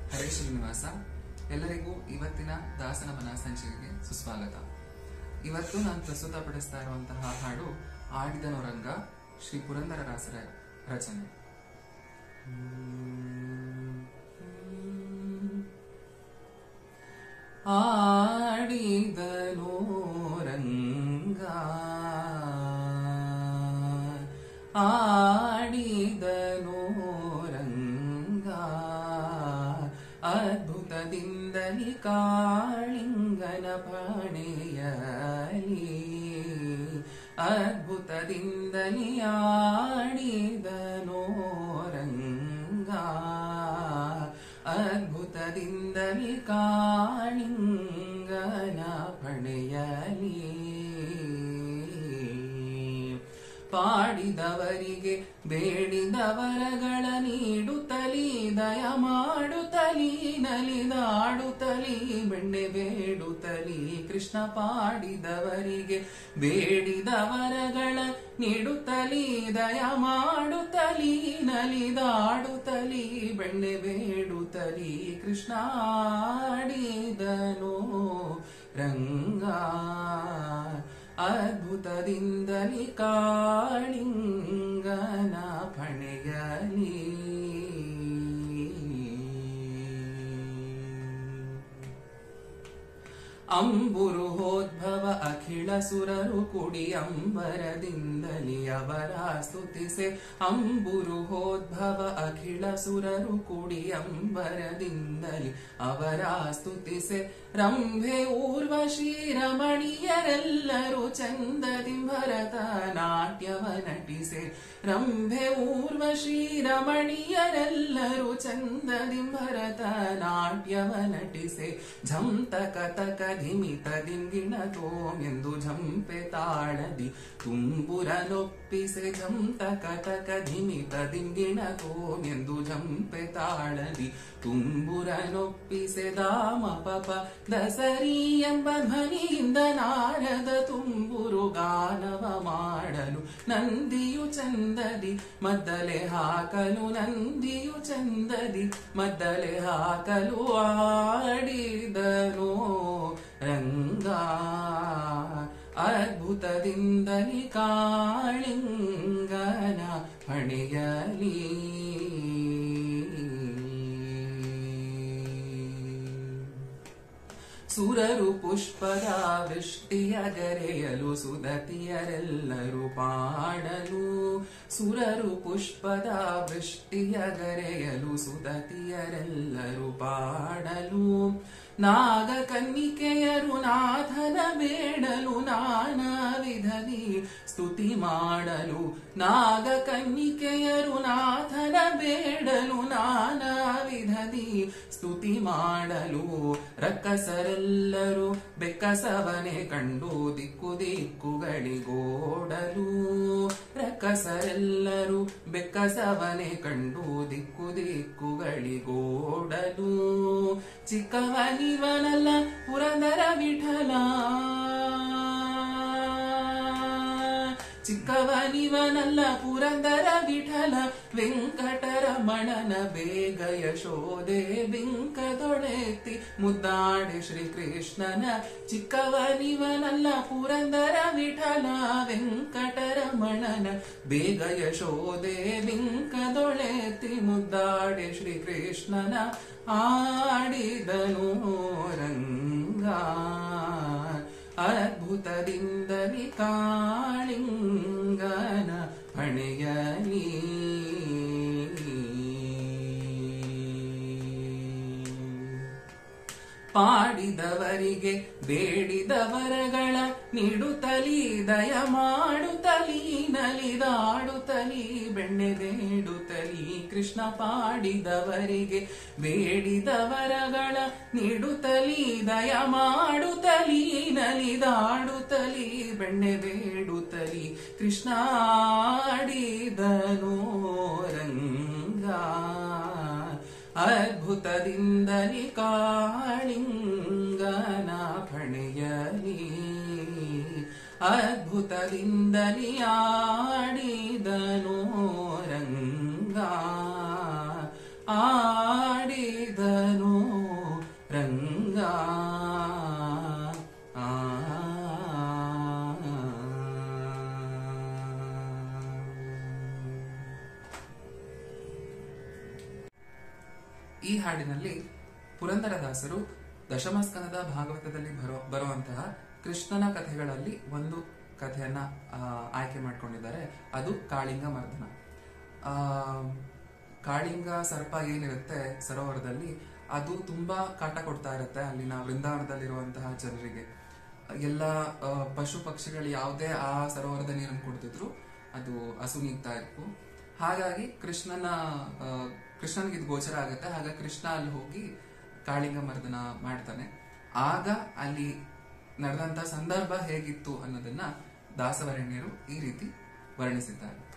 ಹರೇ ಶ್ರೀನಿವಾಸ. ಎಲ್ಲರಿಗೂ ಇವತ್ತಿನ ದಾಸನಮನ ಸಂಚಿಕೆಗೆ ಸುಸ್ವಾಗತ. ಇವತ್ತು ನಾನು ಪ್ರಸ್ತುತಪಡಿಸ್ತಾ ಇರುವಂತಹ ಹಾಡು ಆಡಿದನು ರಂಗ, ಶ್ರೀ ಪುರಂದರದಾಸರ ರಚನೆ. ಆಡಿದನು ರಂಗ, ಆಡಿದನು ರಂಗ, ಅದ್ಭುತದಿಂದಲಿ ಕಾಳಿಂಗನ ಪಣೆಯಲಿ, ಅದ್ಭುತದಿಂದಲಿ ಆಡಿದನು ರಂಗ, ಅದ್ಭುತದಿಂದಲಿ ಕಾಳಿಂಗನ ಪಣೆಯಲಿ. ಪಾಡಿದವರಿಗೆ ಬೇಡಿದ ವರಗಳ ನೀಡುತ್ತಲೀ, ದಯ ಮಾಡುತ್ತಲೀ, ನಲಿದಾಡುತ್ತಲೀ, ಬೆಣ್ಣೆ ಬೇಡುತ್ತಲೀ ಕೃಷ್ಣ. ಪಾಡಿದವರಿಗೆ ಬೇಡಿದ ವರಗಳ ನೀಡುತ್ತಲೀ, ದಯ ಮಾಡುತ್ತಲೀ, ನಲಿದಾಡುತ್ತಲೀ, ಬೆಣ್ಣೆ ಬೇಡುತ್ತಲೀ ಕೃಷ್ಣ. ಆಡಿದನು ರಂಗ, ಅದ್ಭುತದಿಂದಲಿ ಕಾಳಿಂಗನ ಪಣೆಯಲಿ. ಅಂಬುರುಹೋದ್ಭವ ಅಖಿಳ ಸುರರು ಕುಡಿ ಅಂಬರದಿಂದಲಿ ಅವರ ಸ್ತುತಿಸೆ. ಅಂಬುರುಹೋದ್ಭವ ಅಖಿಳ ಸುರರು ಕುಡಿ ಅಂಬರದಿಂದಲಿ ಅವರ ಸ್ತುತಿಸೆ. ರಂಭೆ ಊರ್ವಶಿ ರಮಣೀಯರೆಲ್ಲರೂ ಚಂದದಿ ಭರತ ನಾಟ್ಯವ ನಟಿಸೆ. ರಂಭೆ ಊರ್ವಶಿ ರಮಣೀಯರೆಲ್ಲರೂ ಚಂದದಿ ಭರತ ನಾಟ್ಯವ ನಟಿಸೆ. ಝಂತಕ ತಕ ಧಿಮಿತ ದಿಂಗಿಣ ತೋಮೆಂದು ಝಂಪೆ ತಾಳದಿ ತುಂಬುರನೊಪ್ಪಿಸೆ. ಝಂತಕ ತಕ ಧಿಮಿತ ದಿಂಗಿಣ ತೋಮೆಂದು ಝಂಪೆ ತಾಳದಿ ತುಂಬುರನೊಪ್ಪಿಸೆ. ದಾಮ ಪಪ ದಸರಿ ಎಂಬ ಧ್ವನಿಯಿಂದ ನಾರದ ತುಂಬುರು ಗಾನವ ಮಾಡಲು ನಂದಿಯು ಚಂದದಿ ಮದ್ದಲೆ ಹಾಕಲು, ನಂದಿಯು ಚಂದದಿ ಮದ್ದಲೆ ಹಾಕಲು. ಆಡಿದನು ರಂಗ, ಅದ್ಭುತದಿಂದಲಿ ಕಾಳಿಂಗನ ಪಣೆಯಲಿ. ಸುರರು ಪುಷ್ಪದ ವೃಷ್ಟಿಯ ಗರೆಯಲು ಸುದತಿಯರೆಲ್ಲರೂ ಪಾಡಲು. ಸುರರು ಪುಷ್ಪದ ವೃಷ್ಟಿಯ ಗರೆಯಲು ಸುದತಿಯರೆಲ್ಲರೂ ಪಾಡಲು. ನಾಗ ಕನ್ನಿಕೆಯರು ನಾಥನ ಬೇಡಲು ನಾನಾ ವಿಧದಿ ಸ್ತುತಿ ಮಾಡಲು. ನಾಗ ಕನ್ನಿಕೆಯರು ನಾಥನ ಬೇಡಲು ನಾನಾ ವಿಧದಿ ಸ್ತುತಿ ಮಾಡಲು. ರಕ್ಕಸರೆಲ್ಲರೂ ಬೆಕ್ಕಸವನೆ ಕಂಡು ದಿಕ್ಕು ದಿಕ್ಕುಗಳಿಗೋಡಲು. ರಕ್ಕಸರೆಲ್ಲರೂ ಬೆಕ್ಕಸವನೆ ಕಂಡು ದಿಕ್ಕು ದಿಕ್ಕುಗಳಿಗೋಡಲು. ಚಿಕ್ಕವನಿವನಲ್ಲ ಪುರಂದರ ವಿಠಲ, ಚಿಕ್ಕವನಿವನಲ್ಲ ಪುರಂದರ ವಿಠಲ, ವೆಂಕಟರಮಣನ ಬೇಗ ಯಶೋದೆ ಬಿಂಕದೊಳೆತ್ತಿ ಮುದ್ದಾಡೆ ಶ್ರೀಕೃಷ್ಣನ. ಚಿಕ್ಕವನಿವನಲ್ಲ ಪುರಂದರ ವಿಠಲ, ವೆಂಕಟರಮಣನ ಬೇಗ ಯಶೋದೆ ಬಿಂಕದೊಳೆತ್ತಿ ಮುದ್ದಾಡೆ ಶ್ರೀಕೃಷ್ಣನ. ಆಡಿದನು ರಂಗ, ಅದ್ಭುತದಿಂದಲಿ ಕಾಳಿಂಗನ ಪಣೆಯಲಿ. ಪಾಡಿದವರಿಗೆ ಬೇಡಿದ ವರಗಳ ನೀಡುತ್ತಲೀ, ದಯ ಮಾಡುತ್ತಲೀ, ನಲಿದಾಡುತ್ತಲೀ, ಬೆಣ್ಣೆ ಬೇಡುತ್ತಲೀ ಕೃಷ್ಣ. ಪಾಡಿದವರಿಗೆ ಬೇಡಿದ ವರಗಳ ನೀಡುತ್ತಲೀ, ದಯ ಮಾಡುತ್ತಲೀ, ನಲಿದಾಡುತ್ತಲೀ, ಬೆಣ್ಣೆ ಬೇಡುತ್ತಲೀ ಕೃಷ್ಣ. ಆಡಿದನು ರಂಗ, ಅದ್ಭುತದಿಂದಲಿ ಕಾಳಿಂಗನ ಪಣೆಯಲಿ. ಆಡಿದನು ರಂಗ. ಈ ಹಾಡಿನಲ್ಲಿ ಪುರಂದರದಾಸರು ದಶಮಸ್ಕಂದದ ಭಾಗವತದಲ್ಲಿ ಬರುವಂತಹ ಕೃಷ್ಣನ ಕಥೆಗಳಲ್ಲಿ ಒಂದು ಕಥೆಯನ್ನ ಆಯ್ಕೆ ಮಾಡ್ಕೊಂಡಿದ್ದಾರೆ. ಅದು ಕಾಳಿಂಗ ಮರ್ದನ. ಕಾಳಿಂಗ ಸರ್ಪ ಏನಿರುತ್ತೆ ಸರೋವರದಲ್ಲಿ, ಅದು ತುಂಬಾ ಕಾಟ ಕೊಡ್ತಾ ಇರುತ್ತೆ ಅಲ್ಲಿನ ವೃಂದಾವನದಲ್ಲಿರುವಂತಹ ಜನರಿಗೆ. ಎಲ್ಲ ಪಶು ಪಕ್ಷಿಗಳು ಯಾವುದೇ ಆ ಸರೋವರದ ನೀರನ್ನು ಕುಡಿದಿದ್ರು ಅದು ಅಸುನೀಗ್ತಾ ಇತ್ತು. ಹಾಗಾಗಿ ಕೃಷ್ಣನಿಗೆ ಇದು ಗೋಚರ ಆಗುತ್ತೆ. ಹಾಗಾಗಿ ಕೃಷ್ಣ ಅಲ್ಲಿ ಹೋಗಿ ಕಾಳಿಂಗ ಮರ್ದನ ಮಾಡ್ತಾನೆ. ಆಗ ಅಲ್ಲಿ ನಡೆದಂತ ಸಂದರ್ಭ ಹೇಗಿತ್ತು ಅನ್ನೋದನ್ನ ದಾಸವರೇಣ್ಯರು ಈ ರೀತಿ ವರ್ಣಿಸಿದ್ದಾರೆ.